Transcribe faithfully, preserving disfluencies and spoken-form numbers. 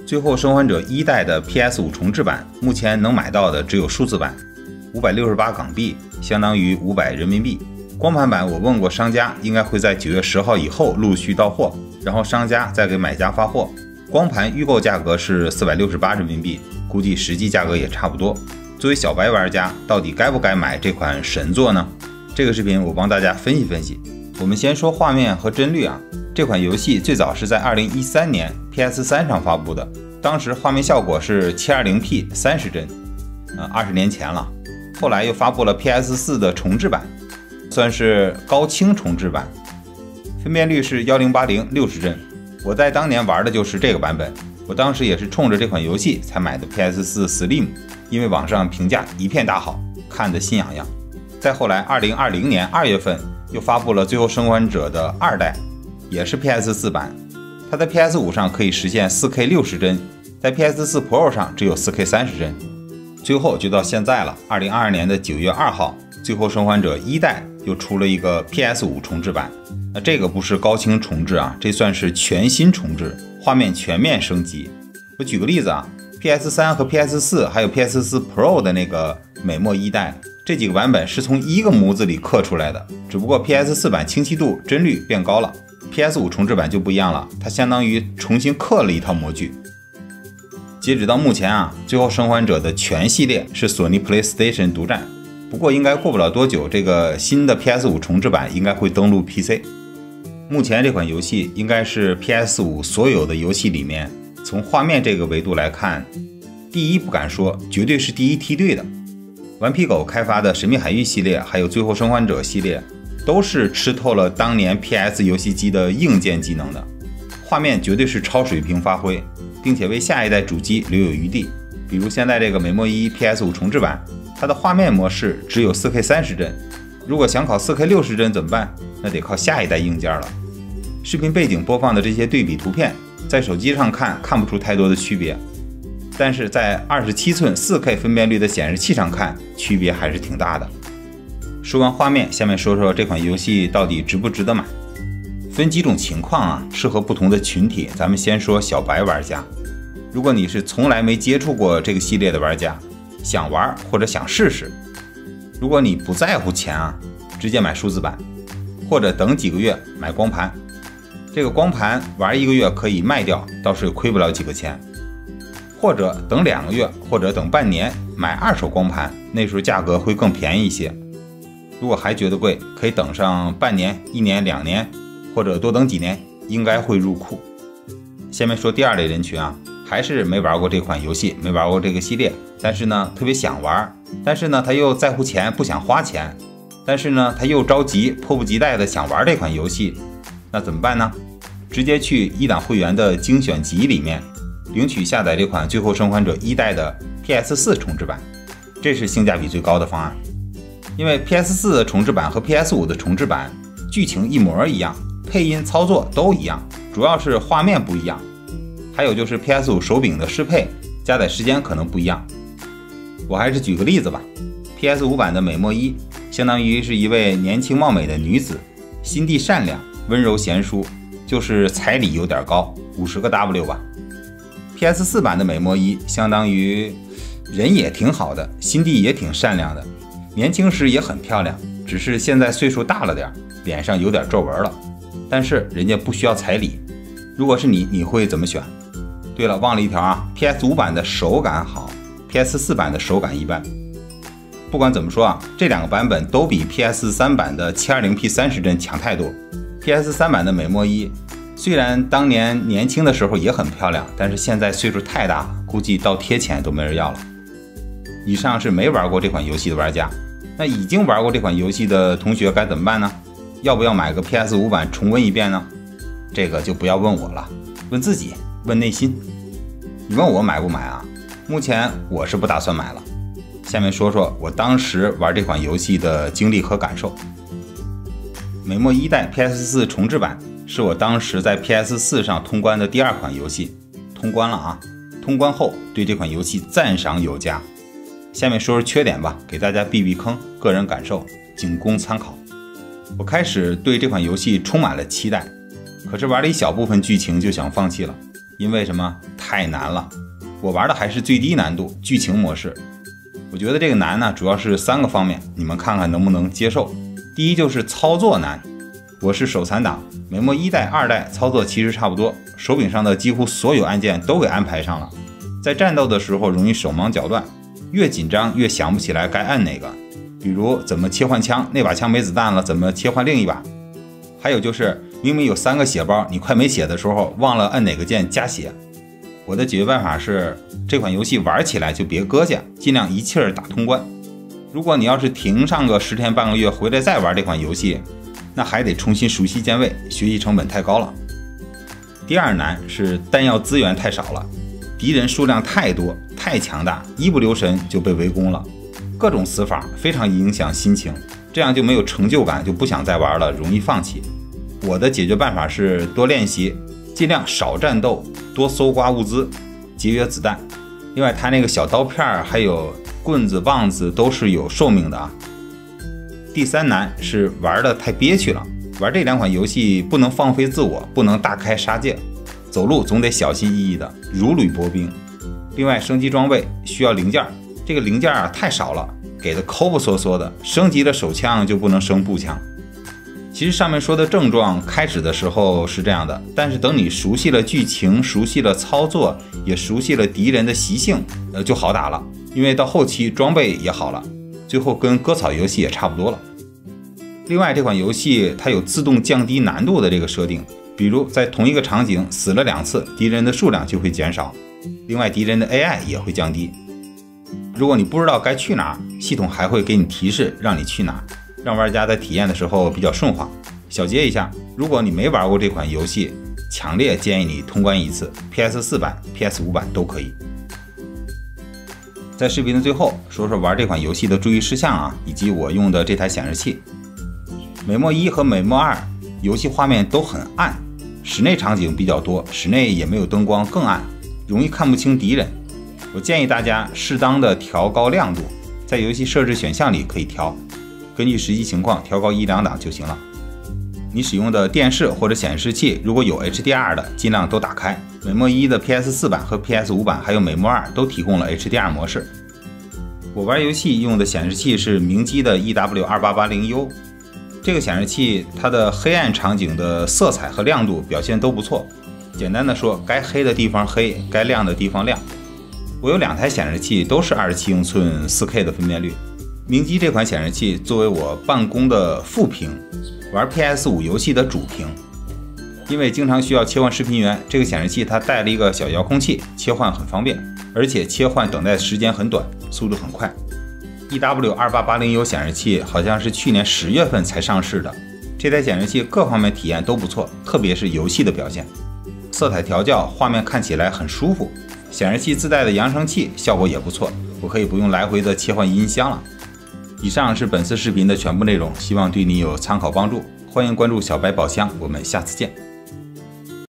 最后生还者一代的 P S 五 重置版，目前能买到的只有数字版，五百六十八港币，相当于五百人民币。光盘版我问过商家，应该会在九月十号以后陆续到货，然后商家再给买家发货。光盘预购价格是四百六十八人民币，估计实际价格也差不多。作为小白玩家，到底该不该买这款神作呢？这个视频我帮大家分析分析。我们先说画面和帧率啊，这款游戏最早是在二零一三年 P S 三 上发布的，当时画面效果是 七二零P 三十帧，呃，二十年前了。后来又发布了 P S 四 的重置版，算是高清重置版，分辨率是一零八零六十帧。我在当年玩的就是这个版本，我当时也是冲着这款游戏才买的 P S 四 Slim， 因为网上评价一片大好，看得心痒痒。再后来二零二零年二月份又发布了最后生还者的二代，也是 P S 四 版，它在 P S 五 上可以实现 四K 六十帧，在 P S 四 Pro 上只有 四K 三十帧。最后就到现在了，二零二二年的九月二号，最后生还者一代又出了一个 P S 五 重置版。那这个不是高清重置啊，这算是全新重置，画面全面升级。我举个例子啊 ，P S 三 和 P S 四 还有 P S 四 Pro 的那个美墨一代，这几个版本是从一个模子里刻出来的，只不过 P S 四 版清晰度、帧率变高了 ，P S 五 重置版就不一样了，它相当于重新刻了一套模具。截止到目前啊，最后生还者的全系列是索尼 PlayStation 独占，不过应该过不了多久，这个新的 P S 五 重置版应该会登陆 P C。目前这款游戏应该是 P S 五 所有的游戏里面，从画面这个维度来看，第一不敢说，绝对是第一梯队的。顽皮狗开发的神秘海域系列还有最后生还者系列，都是吃透了当年 P S 游戏机的硬件技能的，画面绝对是超水平发挥，并且为下一代主机留有余地。比如现在这个美墨一 P S 五 重置版，它的画面模式只有 四K 三十帧，如果想考 四K 六十帧怎么办？那得靠下一代硬件了。视频背景播放的这些对比图片，在手机上看看不出太多的区别，但是在二十七寸 四K 分辨率的显示器上看，区别还是挺大的。说完画面，下面说说这款游戏到底值不值得买。分几种情况啊，适合不同的群体。咱们先说小白玩家，如果你是从来没接触过这个系列的玩家，想玩或者想试试，如果你不在乎钱啊，直接买数字版，或者等几个月买光盘。这个光盘玩一个月可以卖掉，倒是亏不了几个钱。或者等两个月，或者等半年买二手光盘，那时候价格会更便宜一些。如果还觉得贵，可以等上半年、一年、两年，或者多等几年，应该会入库。下面说第二类人群啊，还是没玩过这款游戏，没玩过这个系列，但是呢特别想玩，但是呢他又在乎钱，不想花钱，但是呢他又着急，迫不及待的想玩这款游戏，那怎么办呢？直接去一档会员的精选集里面领取下载这款最后生还者一代的 P S 四 重置版，这是性价比最高的方案。因为 P S 四 的重置版和 P S 五 的重置版剧情一模一样，配音操作都一样，主要是画面不一样，还有就是 P S 五 手柄的适配加载时间可能不一样。我还是举个例子吧， P S 五 版的美墨一相当于是一位年轻貌美的女子，心地善良，温柔贤淑，就是彩礼有点高，五十个 W 吧。 P S 四 版的美墨一相当于人也挺好的，心地也挺善良的，年轻时也很漂亮，只是现在岁数大了点，脸上有点皱纹了，但是人家不需要彩礼。如果是你，你会怎么选？对了，忘了一条啊 ，P S 五 版的手感好 ，P S 四 版的手感一般。不管怎么说啊，这两个版本都比 P S 三 版的 七二零P 三十帧强太多。P S 三 版的美墨一虽然当年年轻的时候也很漂亮，但是现在岁数太大了，估计到贴钱都没人要了。以上是没玩过这款游戏的玩家，那已经玩过这款游戏的同学该怎么办呢？要不要买个 P S 五 版重温一遍呢？这个就不要问我了，问自己，问内心。你问我买不买啊？目前我是不打算买了。下面说说我当时玩这款游戏的经历和感受。美墨一代 P S 四 重置版是我当时在 P S 四 上通关的第二款游戏，通关了啊！通关后对这款游戏赞赏有加。下面说说缺点吧，给大家避避坑，个人感受仅供参考。我开始对这款游戏充满了期待，可是玩了一小部分剧情就想放弃了，因为什么？ 太难了。我玩的还是最低难度剧情模式。我觉得这个难呢，主要是三个方面，你们看看能不能接受。第一就是操作难，我是手残党，美墨一代、二代操作其实差不多，手柄上的几乎所有按键都给安排上了，在战斗的时候容易手忙脚乱，越紧张越想不起来该按哪个。比如怎么切换枪，那把枪没子弹了，怎么切换另一把？还有就是明明有三个血包，你快没血的时候忘了按哪个键加血。我的解决办法是，这款游戏玩起来就别搁下，尽量一气儿打通关。如果你要是停上个十天半个月回来再玩这款游戏，那还得重新熟悉键位，学习成本太高了。第二难是弹药资源太少了，敌人数量太多太强大，一不留神就被围攻了，各种死法非常影响心情，这样就没有成就感，就不想再玩了，容易放弃。我的解决办法是多练习，尽量少战斗，多搜刮物资，节约子弹。另外它那个小刀片还有棍子棒子都是有寿命的啊。第三难是玩的太憋屈了，玩这两款游戏不能放飞自我，不能大开杀戒，走路总得小心翼翼的，如履薄冰。另外升级装备需要零件，这个零件啊太少了，给的抠不缩缩的，升级了手枪就不能升步枪。其实上面说的症状开始的时候是这样的，但是等你熟悉了剧情，熟悉了操作，也熟悉了敌人的习性，呃，就好打了。因为到后期装备也好了，最后跟割草游戏也差不多了。另外这款游戏它有自动降低难度的这个设定，比如在同一个场景死了两次，敌人的数量就会减少，另外敌人的 A I 也会降低。如果你不知道该去哪，系统还会给你提示让你去哪，让玩家在体验的时候比较顺滑。小结一下，如果你没玩过这款游戏，强烈建议你通关一次 P S 四 版 P S 五 版都可以。在视频的最后说说玩这款游戏的注意事项啊，以及我用的这台显示器。美墨一和美墨二游戏画面都很暗，室内场景比较多，室内也没有灯光，更暗，容易看不清敌人。我建议大家适当的调高亮度，在游戏设置选项里可以调，根据实际情况调高一两档就行了。你使用的电视或者显示器如果有 H D R 的，尽量都打开。美墨一的 P S 四 版和 P S 五 版还有美墨二都提供了 H D R 模式。我玩游戏用的显示器是明基的 E W 二八八零 U， 这个显示器它的黑暗场景的色彩和亮度表现都不错。简单的说，该黑的地方黑，该亮的地方亮。我有两台显示器，都是二十七英寸 四K 的分辨率。明基这款显示器作为我办公的副屏，玩 P S 五 游戏的主屏。因为经常需要切换视频源，这个显示器它带了一个小遥控器，切换很方便，而且切换等待时间很短，速度很快。E W 二八八零 U 显示器好像是去年十月份才上市的，这台显示器各方面体验都不错，特别是游戏的表现，色彩调教，画面看起来很舒服。显示器自带的扬声器效果也不错，我可以不用来回的切换音箱了。以上是本次视频的全部内容，希望对你有参考帮助。欢迎关注小白宝箱，我们下次见。